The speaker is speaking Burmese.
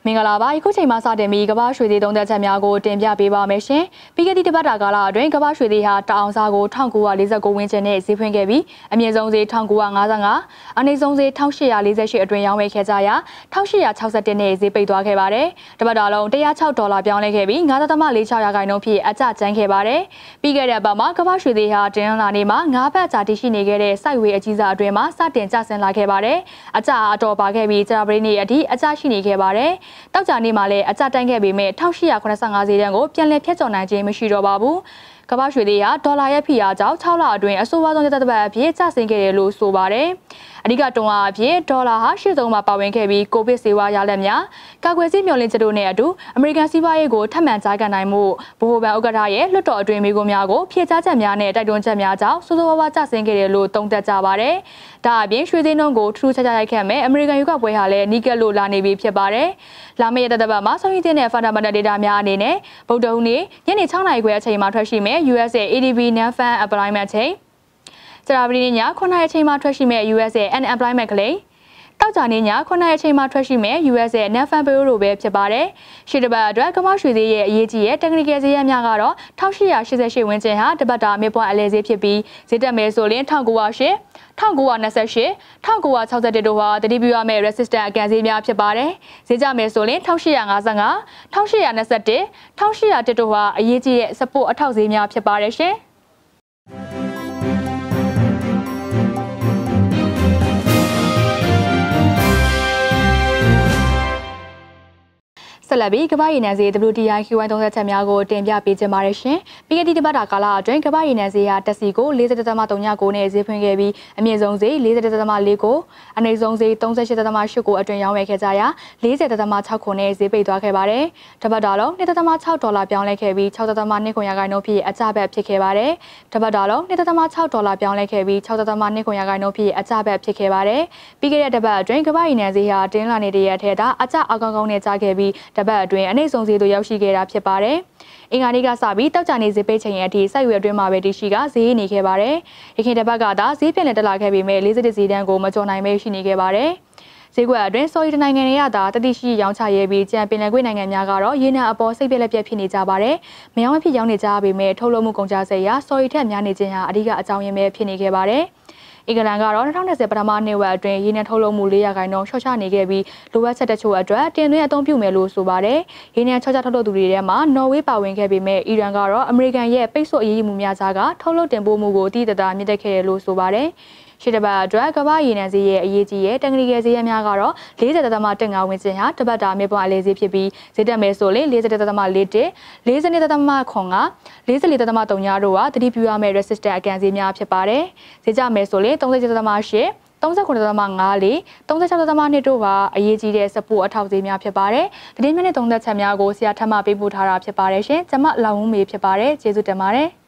မင်္ဂလာပါအခုချိန်မှာစတင်ပြီးကမ္ဘာရွှေသေးသုံးသက်ချက်များကိုတင်ပြပေးပါမယ်ရှင်ပြီးခဲ့သည့်တစ်ပတ်တာကာလအတွင်းကမ္ဘာရွှေသေးဟာတအောင်စားကို1949ဝန်းကျင်နဲ့ဈေးဖွင့်ခဲ့ပြီးအမြင့်ဆုံးဈေး1955အနိမ့်ဆုံးဈေး1848အတွင်းရောင်းဝယ်ခဲ့ကြရာ1861နဲ့ဈေးပိတ်သွားခဲ့ပါတယ်တစ်ပတ်တာလုံး$106ပြောင်းလဲခဲ့ပြီး9.46%ဖြင့်အကျကျန်းခဲ့ပါတယ်ပြီးခဲ့တဲ့အပတ်မှာကမ္ဘာရွှေသေးဟာတင်းလာနေမှာ9ဘတ်ကြာတည်ရှိနေခဲ့တဲ့စိုက်ဝေးအကြီးစားအတွင်းမှာစတင်ကျဆင်းလာခဲ့ပါတယ်အကျအတော်ပါခဲ့ပြီးကြာပရိနေ့အထိအကျရှိနေခဲ့ပါတယ်တောက်ကြနေ့မှာလည်းအကျတိုင်းခဲ့ပေမဲ့1885ဈေးတန်းကိုပြန်လည်ဖျက်ချော်နိုင်ခြင်းမရှိတော့ပါဘူး။ကမ္ဘာရွှေသေးဟာဒေါ်လာရဲ့ဖိအားကြောင့်6လအတွင်းအဆိုးဝါးဆုံးတစ်ပတ်အဖြစ်ကျဆင်းခဲ့တယ်လို့ဆိုပါတယ်။အဓိကတွန်းအားအဖြစ်ဒေါ်လာဟာရှေ့ဆုံးမှာပါဝင်ခဲ့ပြီးကိုဗစ်ဆေးဝါးရလဒ်များကာကွယ်ဆေးမျှော်လင့်ချက်တို့နဲ့အတူအမေရိကန်စီးပွားရေးကိုထပ်မံကြားကန်နိုင်မှုဗဟိုဘဏ်ဥက္ကဋ္ဌရဲ့လွှတ်တော်အတွင်းမိကုံများကိုဖြည့်ချချက်များနဲ့တိုက်တွန်းချက်များကြောင့်စိုးစိုးဝါးဝါးကျဆင်းခဲ့တယ်လို့သုံးသပ်ကြပါတယ်။ဒါအပြင်ရွှေသေးနှုန်းကိုထူးခြားခြားရိုက်ခတ်မဲ့အမေရိကန်ရွေးကောက်ပွဲဟာလည်းနီးကပ်လို့လာနေပြီဖြစ်ပါတယ်။လာမယ့်တစ်ပတ်မှာဆောင်ရွက်တဲ့ fundamental data များအနေနဲ့ဗုဒ္ဓဟူးနေ့ညနေ6:00နာရီခွဲအချိန်မှာထွက်ရှိမဲ့ USA ADP non-farm employment ချိန်ကြာပတိည9:00အချိန်မှာထွက်ရှိမဲ့ USA unemployment claim တောက်ကြနေ့ည9:00အချိန်မှာထွက်ရှိမဲ့ USA non-farm payroll တို့ပဲဖြစ်ပါတယ်။ရှေ့တစ်ပတ်အတွက်ကမ္ဘာရွှေသေးရဲ့အရေးကြီးရဲ့ technical ဈေးရများကတော့1888ဝန်းကျင်ဟာတစ်ပတ်တာမြင့်ပွားအလဲဈေးဖြစ်ပြီးဈေးတက်မယ်ဆိုရင်1908 1928 1961တို့ဟာတတိပြုရမယ့် resistance အကန်ဈေးများဖြစ်ပါတယ်။ဈေးကြမယ်ဆိုရင်1855 1821 1801တို့ဟာအရေးကြီးတဲ့ support အထောက်ဈေးများဖြစ်ပါတယ်ရှင်။ဆက်လက်ပြီးကမ္ဘာရေနံဈေး WTI QY သုံးသက်ချက်များကိုတင်ပြပေးခြင်းပါတယ်ရှင်။ပြီးခဲ့သည့်တစ်ပတ်တာကာလအတွင်းကမ္ဘာရေနံဈေးဟာတက်စီကို40.39နဲ့ဈေးဖွင့်ခဲ့ပြီးအမြင့်ဆုံးဈေး40.49အနိမ့်ဆုံးဈေး38.89အတွင်းရောင်းဝယ်ခဲ့ကြရာ40.6နဲ့ဈေးပိတ်သွားခဲ့ပါတယ်။တစ်ပတ်တာလုံး$1.6ပြောင်းလဲခဲ့ပြီး6.2%ဖြင့်အကျဘက်ဖြစ်ခဲ့ပါတယ်။တစ်ပတ်တာလုံး$1.6ပြောင်းလဲခဲ့ပြီး6.2%ဖြင့်အကျဘက်ဖြစ်ခဲ့ပါတယ်။ပြီးခဲ့တဲ့တစ်ပတ်အတွင်းကမ္ဘာရေနံဈေးဟာတင်းလာနေတဲ့ရက်ထဲသာအကျအကောင်းကောင်းနဲ့ကျခဲ့ပြီးတစ်ပတ်အတွင်းအနိမ့်ဆုံးဈေးသို့ရောက်ရှိခဲ့တာဖြစ်ပါတယ်။အင်္ဂါနေ့ကစပြီးတောက်ကြနေဈေးပိတ်ချိန်ရဲ့အထိစိုက်ရွယ်အတွင်းမှာပဲတရှိကဈေးနေခဲ့ပါတယ်။ရခိုင်တစ်ပတ်ကသာဈေးပြန်လည်တက်လာခဲ့ပေမဲ့40ဈေးတန်းကိုမကျော်နိုင်ပဲရှိနေခဲ့ပါတယ်။ဈေးကွက်အတွင်းဆော်ရီနိုင်ငံတွေကသာတတိရှိရောင်းချရဲပြီးကြံပင်လယ်ကွေ့နိုင်ငံများကတော့ရေနံအပေါ်စိတ်ပြက်လက်ပြက်ဖြစ်နေကြပါတယ်။မယောင်းမဖြစ်ရောင်းနေကြပေမဲ့ထုတ်လုပ်မှုကုန်ကျစရိတ်ရာဆော်ရီထက်များနေခြင်းဟာအဓိကအကြောင်းရင်းပဲဖြစ်နေခဲ့ပါတယ်။အင်္ဂလန်ကတော့2020ပထမနှစ်ဝက်အတွင်းရေနံထုတ်လုပ်မှု4%လျှော့ချနေခဲ့ပြီးလိုအပ်ချက်တချို့အတွက်တင်သွင်းအသုံးပြုမယ်လို့ဆိုပါတယ်။ရေနံချောချထုတ်လုပ်သူတွေထဲမှာနော်ဝေးပါဝင်ခဲ့ပေမဲ့အီရန်ကတော့အမေရိကန်ရဲ့ပိတ်ဆို့အရေးယူမှုများကြားကထုတ်လုပ်တင်ပို့မှုကိုတည်တသာမြင့်တက်ခဲ့တယ်လို့ဆိုပါတယ်။ရှေ့တစ်ပတ်အတွက်ကမ္ဘာရေနံဈေးရဲ့အရေးကြီးရဲ့ technical ဈေးရများကတော့40.15ဝန်းကျင်ဟာတစ်ပတ်တာမြင့်ပွားအလဲဈေးဖြစ်ပြီးဈေးတက်မယ်ဆိုရင်40.41 42.9 44.3တို့ဟာတတိပြုရမယ့် resistance အကန်ဈေးများဖြစ်ပါတယ်။ဈေးကျမယ်ဆိုရင်37.8 39.54 36.2တို့ဟာအရေးကြီးတဲ့ support အထောက်ဈေးများဖြစ်ပါတယ်။တတိယမြင့်နဲ့သုံးသက်ချက်များကိုဆရာထပ်မပေးပို့ထားတာဖြစ်ပါတယ်ရှင်။ကျွန်မလောင်ဝင်းမေဖြစ်ပါတယ်။ကျေးဇူးတင်ပါတယ်။